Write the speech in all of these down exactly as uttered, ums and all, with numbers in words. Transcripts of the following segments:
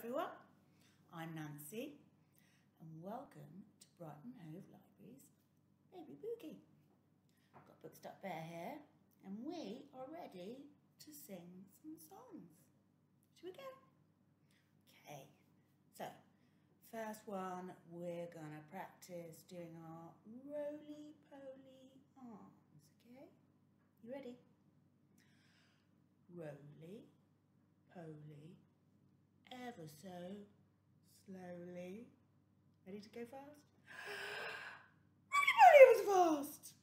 everyone, I'm Nancy and welcome to Brighton Hove Libraries Baby Boogie. I've got Book Stuck Bear here and we are ready to sing some songs. Should we go? Okay, so first one we're gonna practice doing our roly-poly arms, okay? You ready? Roly-poly, ever so slowly. Ready to go fast? Roly-poly, ever so fast!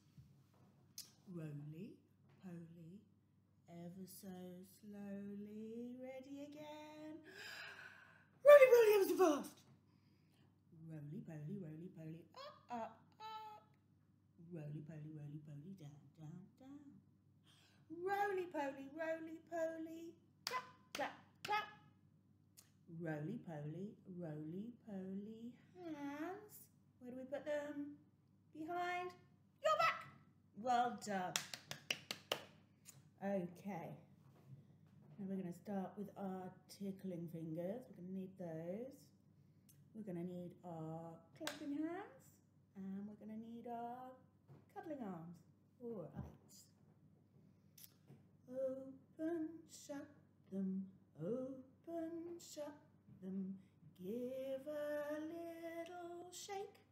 Roly-poly, ever so slowly. Ready again? Roly-poly, ever so fast! Roly-poly, roly-poly, up, up, up. Roly-poly, roly-poly, down, down, down. Roly-poly, roly-poly, clap, clap, clap. Roly-poly, roly-poly, hands. Where do we put them? Behind your back. Well done. Okay. Now we're going to start with our tickling fingers. We're going to need those. We're going to need our clapping hands. And we're going to need our cuddling arms. All right. Open, shut them, open, shut them, give a little shake.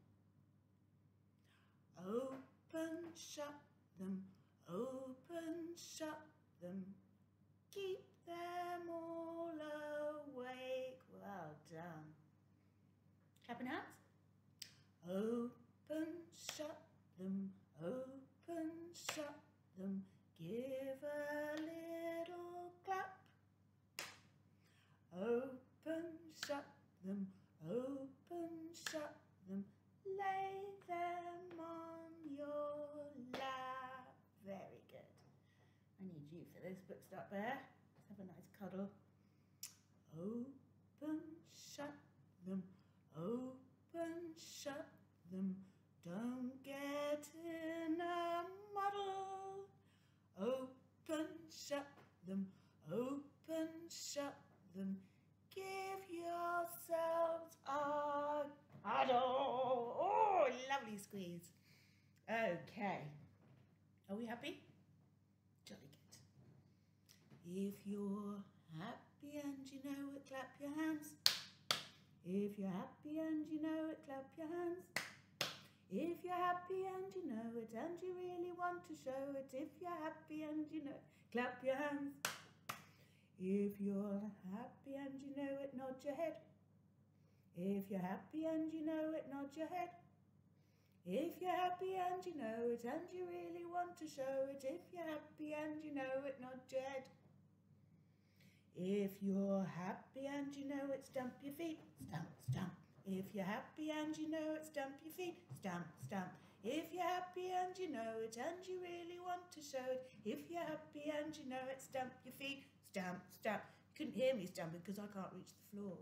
Open, shut them, open, shut them, keep them all awake. Well done. Clapping hands. Open, shut them, open, shut them, give a little clap. Open, shut them, open, shut them, lay them on your lap. Very good. I need you for this, Book Stuck Bear. Let's have a nice cuddle. Open, shut them, open, shut them, don't get in a muddle. Open, shut them, open, shut them, give yourselves a cuddle. Oh, lovely squeeze. Okay, are we happy? Jolly good. If you're happy and you know it, clap your hands. If you're happy and you know it, clap your hands. If you're happy and you know it and you really want to show it, if you're happy and you know it, clap your hands. If you're happy and you know it, nod your head. If you're happy and you know it, nod your head. If you're happy and you know it and you really want to show it, if you're happy and you know it, nod your head. If you're happy and you know it, stamp your feet, stamp, stamp. If you're happy and you know it, stamp your feet, stamp, stamp. If you're happy and you know it and you really want to show it, if you're happy and you know it, stamp your feet, stamp, stamp. You couldn't hear me stamping because I can't reach the floor.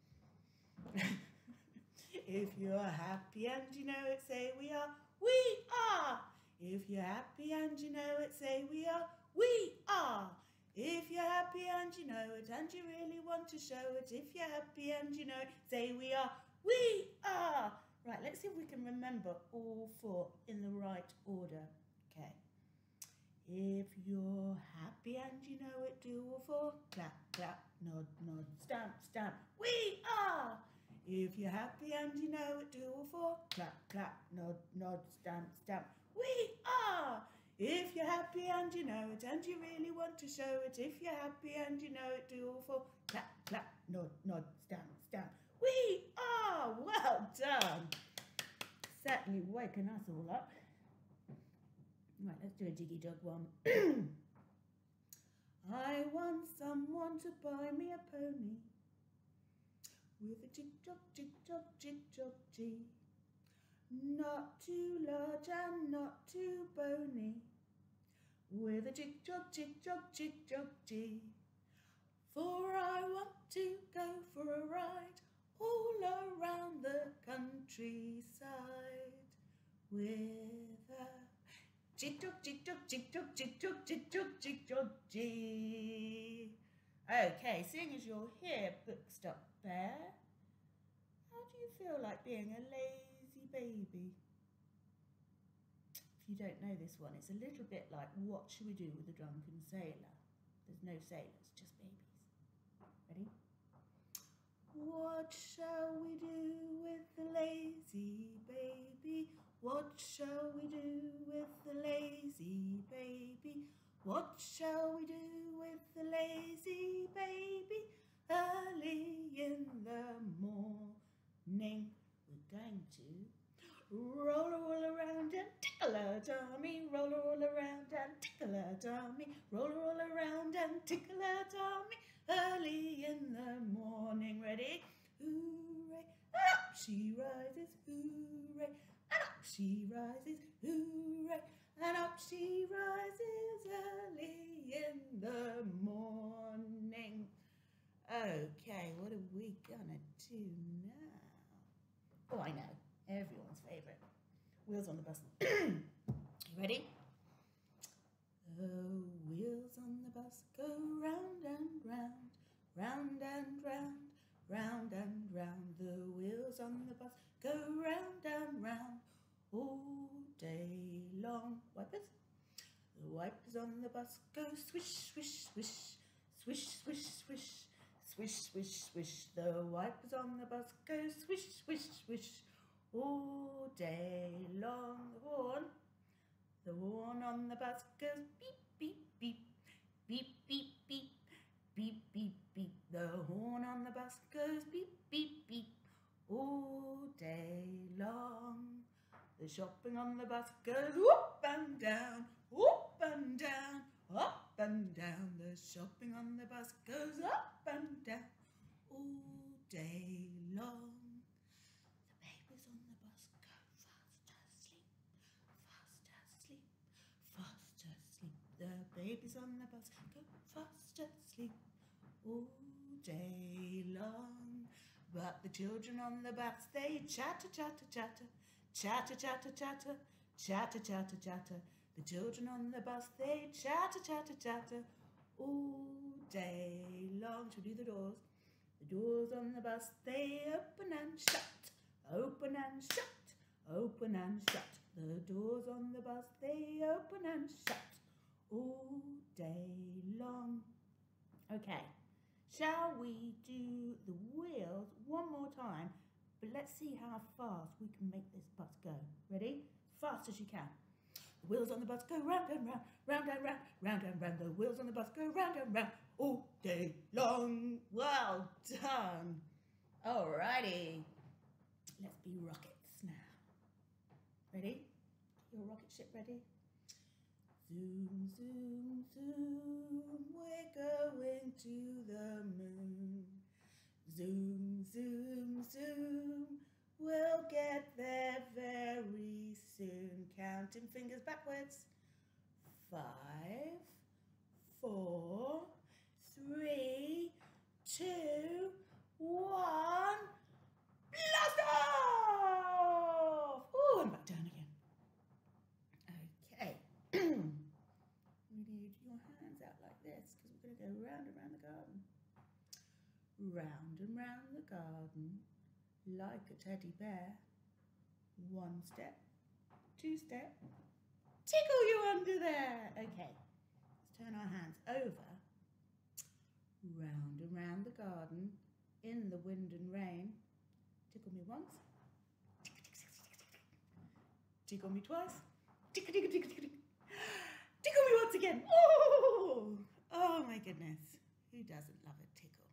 If you're happy and you know it, say we are, we are. If you're happy and you know it, say we are, we are. If you're happy and you know it and you really want to show it, if you're happy and you know it, say we are, we are. Right, let's see if we can remember all four in the right order. Okay. If you're happy and you know it, do all four. Clap, clap, nod, nod, stamp, stamp. We are. If you're happy and you know it, do all four. Clap, clap, nod, nod, stamp, stamp. We are. If you're happy and you know it and you really want to show it, if you're happy and you know it, do all four. Clap, clap, nod, nod, stamp, stamp. We are. Well done. Certainly waking us all up. Right, let's do a jiggy jog one. I want someone to buy me a pony with a jig jog, jig jog, jig jog, G. Not too large and not too bony, with a jig jog, jig jog, jig jog, G. For I want to go for a ride all around the countryside with a jig jog, jig jog, jig jog, jig jog, jig jog, jig jog, G. Okay, seeing as you're here, Bookstop Bear, how do you feel like being a lazy baby? If you don't know this one, it's a little bit like What Should We Do with a Drunken Sailor? There's no sailors, just babies. Ready? What shall we do with the lazy baby? What shall we do with the lazy baby? What shall we do with the lazy baby? Early in the morning, we're going to roll a roll around and tickle a dummy, roll a roll around and tickle a dummy, roll a roll around and tickle a dummy, early in the morning. Ready? Hooray! And up she rises, hooray! And up she rises, hooray! And up she rises early in the morning. Okay, what are we gonna do now? Oh, I know. Everyone's favourite. Wheels on the bus. You ready? Oh, wheels on the bus go round and round, round and round, round and round. The wheels on the bus go round and round all day long. Wipers? The wipers on the bus go swish, swish, swish, swish, swish, swish, swish, swish, swish. The wipers on the bus go swish, swish, swish all day long. The horn, the horn on the bus goes beep, beep, beep, beep, beep, beep, beep, beep, beep. The horn on the bus goes beep, beep, beep all day long. The shopping on the bus goes up and down, up and down, up and down. The shopping on the bus goes up and down all day long. The babies on the bus go fast asleep all day long. But the children on the bus, they chatter, chatter, chatter, chatter, chatter, chatter, chatter, chatter, chatter. The children on the bus, they chatter, chatter, chatter all day long. Should we do the doors? The doors on the bus, they open and shut, open and shut, open and shut. The doors on the bus, they open and shut all day long. Okay, shall we do the wheels one more time? But let's see how fast we can make this bus go. Ready? Fast as you can. The wheels on the bus go round and round, round and round, round and round. The wheels on the bus go round and round all day long. Well done. Alrighty. Let's be rockets now. Ready? Your rocket ship ready? Zoom, zoom, zoom, we're going to the moon. Zoom, zoom, zoom, we'll get there very soon. Counting fingers backwards. Five, four, three, two, one. Blast off! Oh, and back down again. Okay. We need your hands out like this because we're going to go round and round the garden. Round and round the garden like a teddy bear. One step, two step, tickle you under there. Okay, let's turn our hands over. Round and round the garden in the wind and rain. Tickle me once. Tickle me twice. Tickle, tickle, tickle, tickle, tickle. Tickle me once again. Oh, oh my goodness. Who doesn't love a tickle?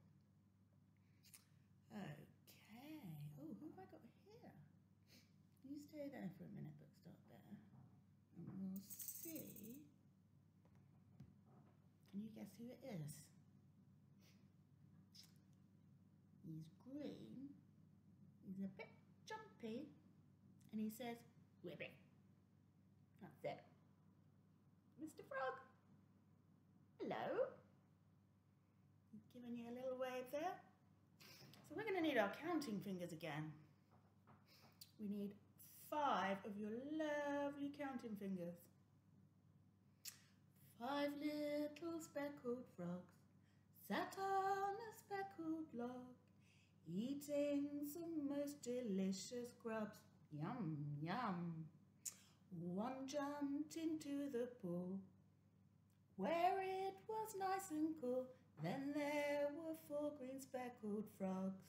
Okay. Oh, who have I got here? You stay there for a minute, Bookstop Bear, and we'll see. Can you guess who it is? He's green. He's a bit jumpy, and he says, "Whip it." That's it. Mister Frog. Hello. He's giving you a little wave there. So we're going to need our counting fingers again. We need five of your lovely counting fingers. Five little speckled frogs sat on a speckled log, eating some most delicious grubs. Yum, yum. One jumped into the pool, where it was nice and cool. Then there were four green speckled frogs.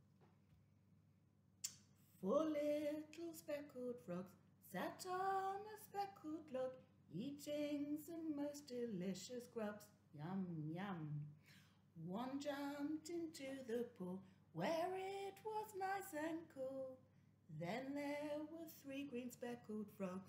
Four little speckled frogs sat on a speckled log, eating some most delicious grubs. Yum, yum. One jumped into the pool, where it was nice and cool. Then there were three green speckled frogs.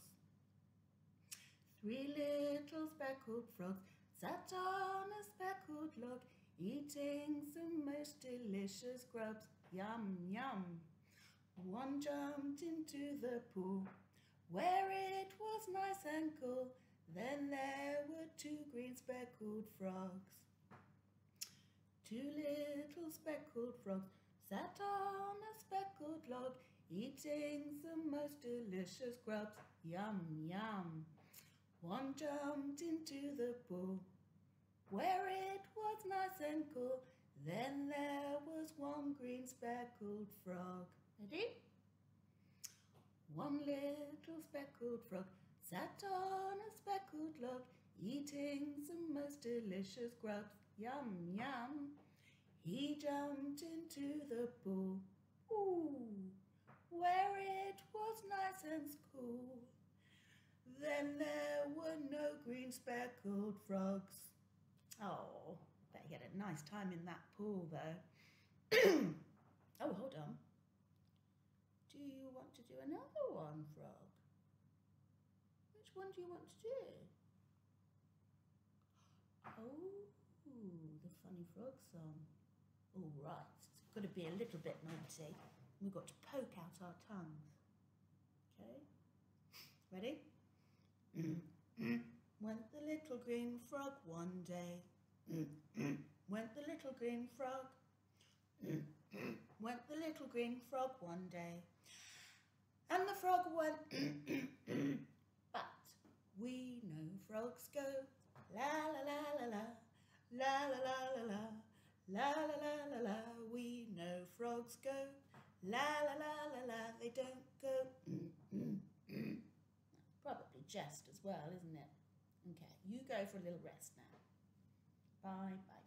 Three little speckled frogs sat on a speckled log, eating some most delicious grubs. Yum, yum. One jumped into the pool, where it was nice and cool. Then there were two green speckled frogs. Two little speckled frogs sat on a speckled log, eating some most delicious grubs. Yum, yum. One jumped into the pool, where it was nice and cool. Then there was one green speckled frog. Ready? One little speckled frog sat on a speckled log, eating some most delicious grubs. Yum, yum. He jumped into the pool, ooh, where it was nice and cool. Then there were no green speckled frogs. Oh, bet he had a nice time in that pool though. Oh, hold on. Do you want to do another one, frog? Which one do you want to do? Oh, the funny frog song. All right, it's got to be a little bit naughty. We've got to poke out our tongues. Okay, ready? Went the little green frog one day. Went the little green frog. Went the little green frog one day. And the frog went, but we know frogs go la la la la la, la la la la la, la la la la la. We know frogs go la la la la la. They don't go. Probably jest as well, isn't it? Okay, you go for a little rest now. Bye bye,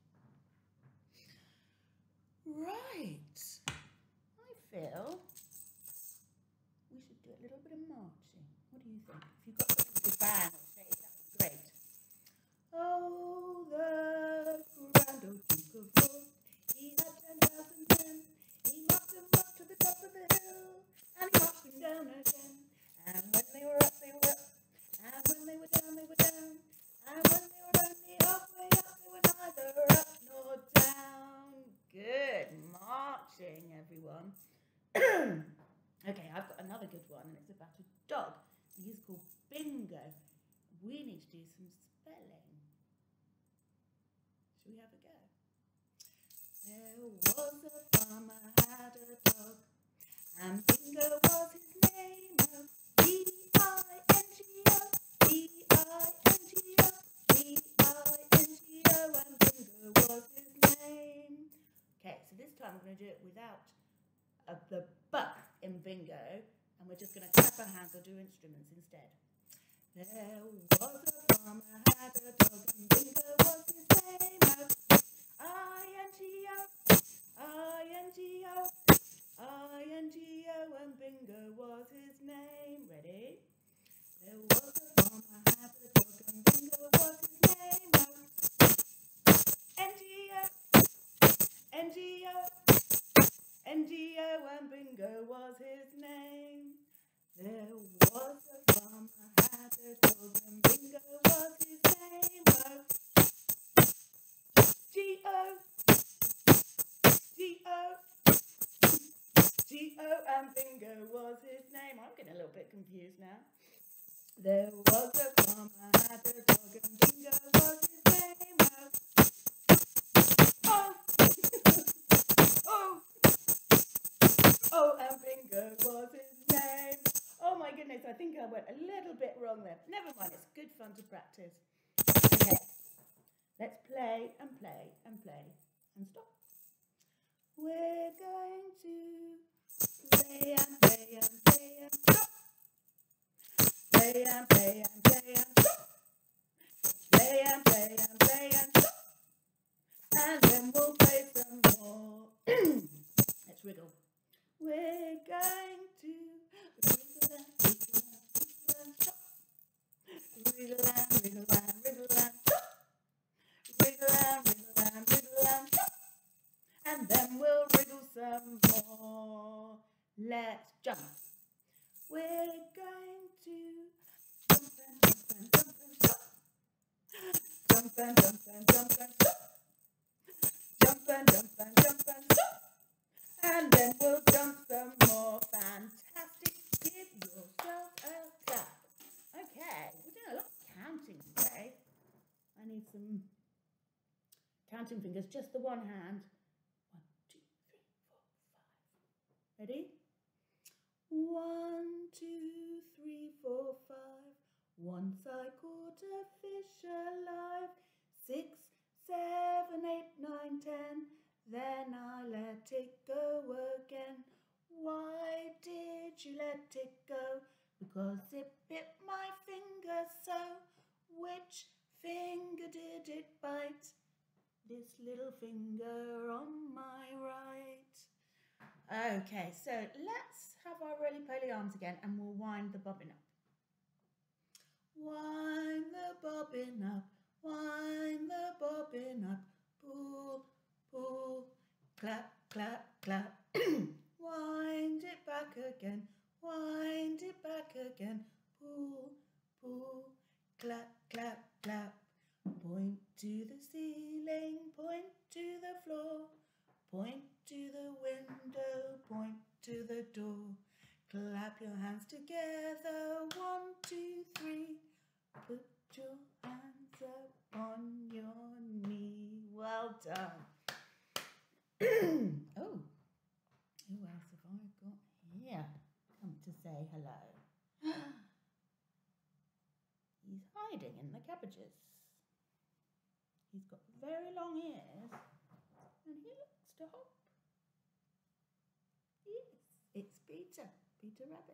Froggy. Right. I feel we should do a little bit of marching. What do you think? If you've got something to ban or say, that would be great. Oh, the grand old Duke of York, he had ten thousand men. He marched them up to the top of the hill, and he marched them down again. And when they were up, they were up. And when they were down, they were down. And when they were only halfway up, they were neither up nor down. Good marching, everyone. Okay, I've got another good one, and it's about a dog. He's called Bingo. We need to do some spelling. Shall we have a go? There was a farmer had a dog, and Bingo was his name. B I N G O, B I N G O, B I N G O, and Bingo was his name. Okay, so this time we're going to do it without uh, the B in Bingo, and we're just going to clap our hands or do instruments instead. There was a farmer had a dog, and Bingo was his name. I N G O, I N G O, I N G O, and Bingo was his name. Ready? There was a farmer had a dog, and Bingo was his name. N G O, N G O, N G O, and Bingo was his name. There was a farmer had a dog, and Bingo was his name. G O, G O, G O, and Bingo was his name. I'm getting a little bit confused now. There was a farmer had a dog, and Bingo was his name. Oh, oh, oh, and Bingo was his name. Oh my goodness, I think I went a little bit wrong there. Never mind, it's good fun to practice. Okay, let's play and play and we're going to play and play and play and stop. Play and play and play and stop. Play and play and play and stop. And then we'll play some more. Let's wriggle. We're going to wriggle and wriggle and stop. Wriggle and wriggle and wriggle and stop. Wriggle and wriggle and wriggle and stop. And then we'll wriggle some more. Let's jump. We're going to jump and jump and jump and stop. Jump and jump and jump and stop. Jump and jump and jump and stop. And then we'll jump some more. Fantastic. Give yourself a clap. Okay, we're doing a lot of counting today. I need some counting fingers, just the one hand. One, two, three, four, five. Ready? One, two, three, four, five. Once I caught a fish alive. Six, seven, eight, nine, ten. Then I let it go again. Why did you let it go? Because it bit my finger so. Which finger did it bite? This little finger on my right. Okay, so let's have our roly-poly arms again and we'll wind the bobbin up. Wind the bobbin up, wind the bobbin up, pull, pull, clap, clap, clap. Wind it back again, wind it back again, pull, pull, clap, clap, clap. Point to the ceiling, point to the floor, point to the window, point to the door. Clap your hands together, one, two, three. Put your hands up on your knee. Well done. Oh, who else have I got here? Come to say hello. He's hiding in the cabbages. He's got very long ears and he looks to hop. Yes, it's Peter, Peter Rabbit.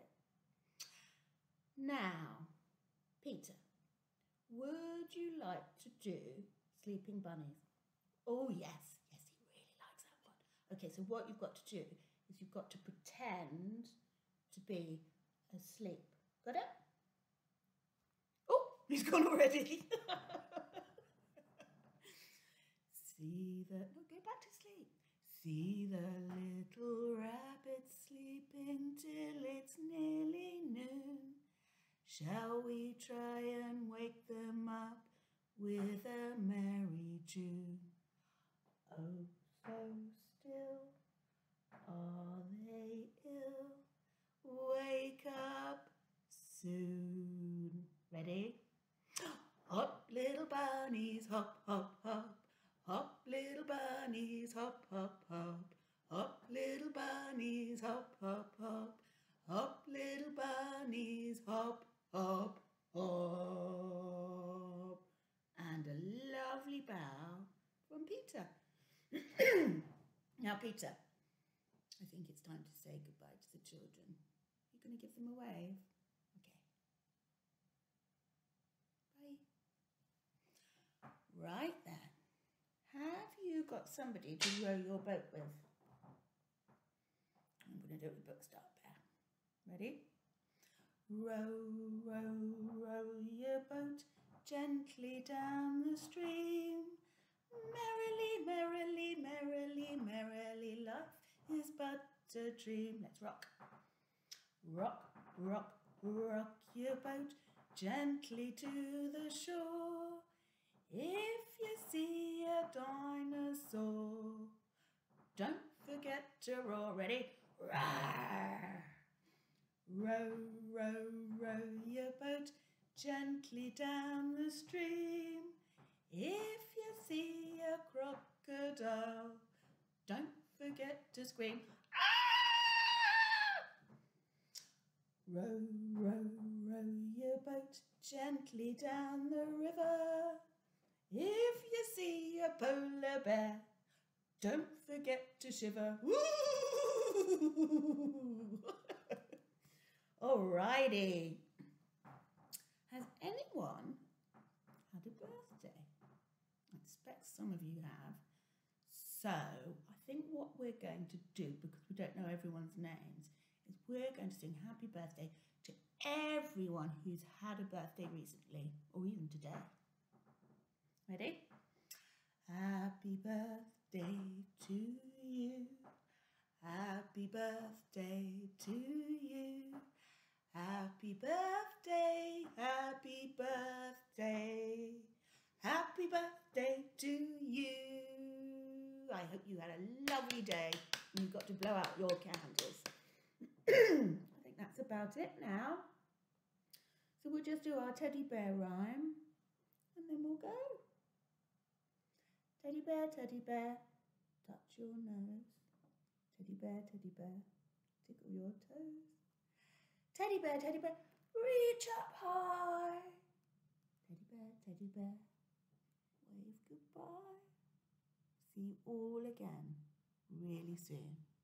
Now, Peter, would you like to do Sleeping Bunnies? Oh yes, yes, he really likes that one. Okay, so what you've got to do is you've got to pretend to be asleep. Got it? Oh, he's gone already. See the, no, go back to sleep. See the little rabbit sleeping till it's nearly noon. Shall we try and wake them up with a merry tune? Oh, so still are they ill? Wake up soon. Ready? Hop, little bunnies, hop, hop, hop. Hop, little bunnies, hop, hop, hop. Hop, little bunnies, hop, hop, hop. Hop, little bunnies, hop, hop, hop. And a lovely bow from Peter. Now, Peter, I think it's time to say goodbye to the children. You're going to give them a wave? Okay. Bye. Right then. Have you got somebody to row your boat with? I'm going to do it with book start there. Ready? Row, row, row your boat gently down the stream. Merrily, merrily, merrily, merrily, life is but a dream. Let's rock. Rock, rock, rock your boat gently to the shore. If you see a dinosaur, don't forget to roar. Ready? Roar. Row, row, row your boat gently down the stream. If you see a crocodile, don't forget to scream. Ah! Row, row, row your boat gently down the river. If you see a polar bear, Don't forget to shiver. Alrighty. Has anyone had a birthday? I expect some of you have. So I think what we're going to do, because we don't know everyone's names, is we're going to sing happy birthday to everyone who's had a birthday recently or even today. Ready? Happy birthday to you. Happy birthday to you. Happy birthday, happy birthday. Happy birthday to you. I hope you had a lovely day and you got to blow out your candles. I think that's about it now. So we'll just do our teddy bear rhyme and then we'll go. Teddy bear, teddy bear, touch your nose. Teddy bear, teddy bear, tickle your toes. Teddy bear, teddy bear, reach up high. Teddy bear, teddy bear, wave goodbye. See you all again really soon.